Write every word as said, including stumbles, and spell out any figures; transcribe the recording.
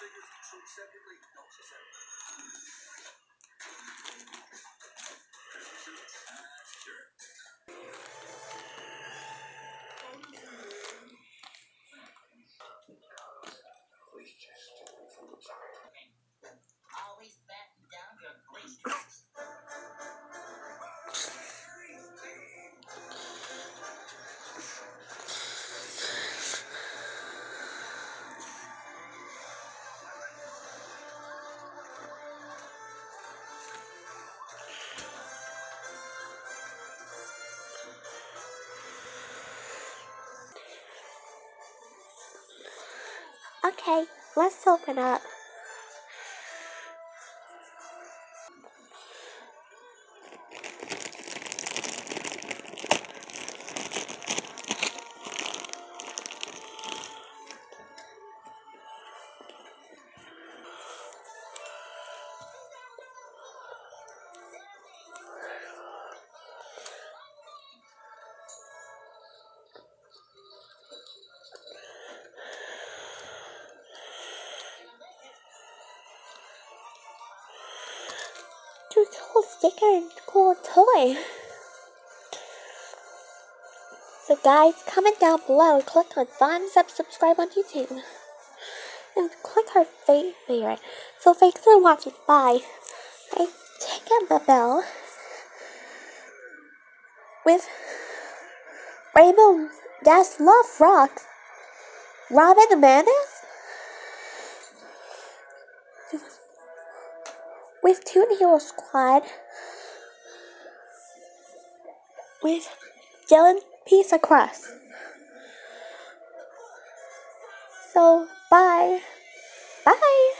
Okay, let's open up. Dude, cool sticker and cool toy. So guys, comment down below, click on thumbs up, subscribe on YouTube, and click our favorite. So thanks for watching, bye. I take out the bell with Rainbow Dash Love Rocks, Robin the Menace, with Toon Hero Squad, with Dylan Pizza Crust. So, bye. Bye.